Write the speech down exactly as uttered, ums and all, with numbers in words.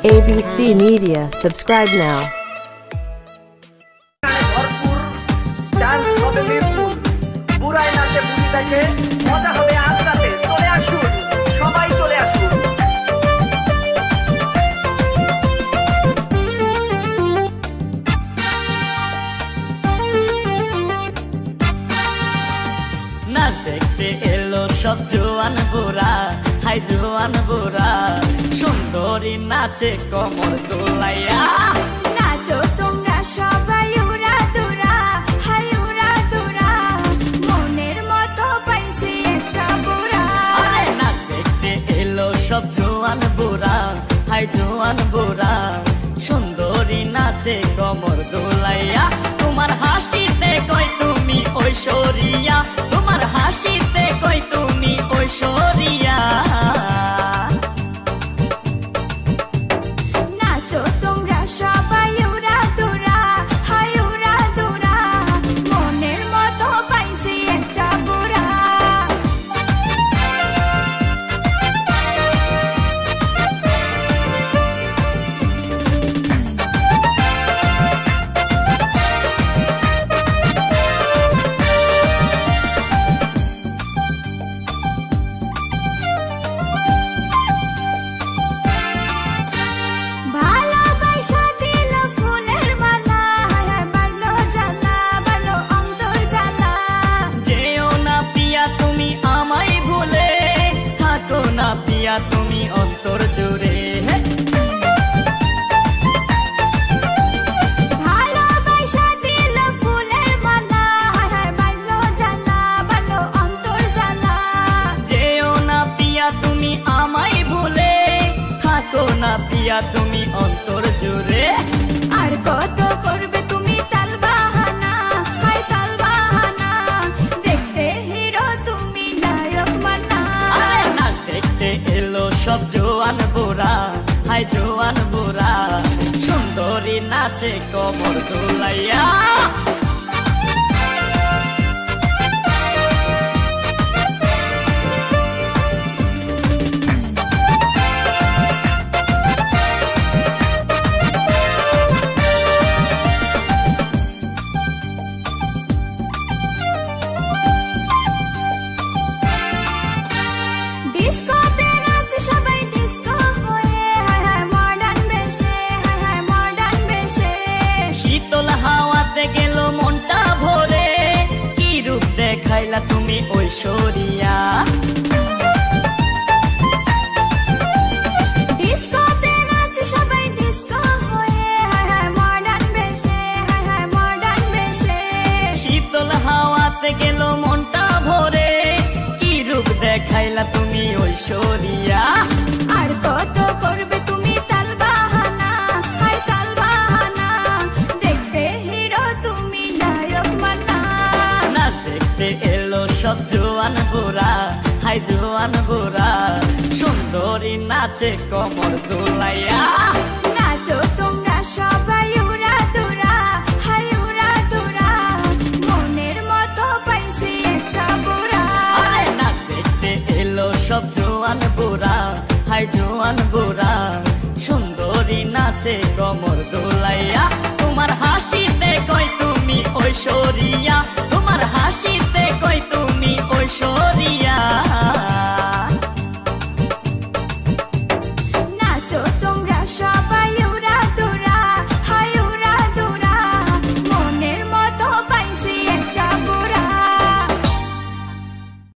A B C Media. Subscribe now. ভরপুর dance হবে মিরপুর, পুরাই নাচে পুরি দেখে মজা হবে আজ রাতে। চলে আসুন, সবাই চলে আসুন। নাচ দেখতে এলো সব জোয়ান বুড়া, হাই জোয়ান বুড়া, সুন্দরী নাচে কোমর দোলাইয়া। নাচো তোমরা সবাই উড়া দুরা, হাই উড়া দুরা, মনের মতো পাইছি একটা বুড়া। আরে নাচ দেখতে এলো সব জোয়ান বুড়া, হাই জোয়ান বুড়া, সুন্দরী নাচে কোমর দোলাইয়া। তোমার হাসিতে কই তুমি ঐশ্বরিয়া, তোমার হাসিতে কই তুমি ঐশ্বরিয়া। নাচো তোমরা সবাই উড়া দুরা, হাই উড়া দুরা, মনের মতো পাইছি একটা বুড়া। ভালোবাসা দিল ফুলের মালা, হায় হায় বাড়লো জ্বালা, বাড়লো অন্তর জ্বালা। যেও না পিয়া তুমি আমায় ভুলে, থাকো না পিয়া তুমি অন্তর জুড়ে। ভালোবাসা দিল ফুলের মালা, হায় হায় বাড়লো জ্বালা, বাড়লো অন্তর জ্বালা। যেও না পিয়া তুমি আমায় ভুলে, থাকো না পিয়া তুমি অন্তর জুড়ে। আর কত করবে তুমি তাল বাহানা, হায় তাল বাহানা, দেখতে হিরো তুমি নায়ক মানা। আরে নাচ দেখতে এলো সব জোয়ান বুড়া, হাই জোয়ান বুড়া, সুন্দরী নাচে কোমর দোলাইয়া। ডিস্কোতে নাচে সবাই ডিস্কো হয়ে, হায় হায় মডার্ন বেশে, হায় হায় মডার্ন বেশে। শীতল হাওয়াতে গেল মনটা ভরে, কি রূপ দেখাইলা তুমি ঐশ্বরিয়া। ডিস্কোতে নাচে সবাই ডিস্কো হয়ে, হায় হায় মডার্ন বেশে, হায় হায় মডার্ন বেশে। শীতল হাওয়াতে গেল মনটা ভরে, কি রূপ দেখাইলা তুমি ঐশ্বরিয়া। আর কত করবে তুমি তাল বাহানা, হায় তাল বাহানা, দেখতে হিরো তুমি নায়ক মানা। নাচ দেখতে এলো সব জোয়ান বুড়া, হাই জোয়ান বুড়া, সুন্দরী নাচে কোমর দোলাইয়া। নাচো তোমরা সবাই উড়া দুরা, হাই উড়া দুরা, মনের মতো পাইছি একটা বুড়া। আরে নাচ দেখতে এলো সব জোয়ান বুড়া, হাই জোয়ান বুড়া, সুন্দরী নাচে কোমর দোলাইয়া। তোমার হাসিতে কই তুমি ঐশ্বরিয়া, তোমার হাসিতে কই তুমি ঐশ্বরিয়া।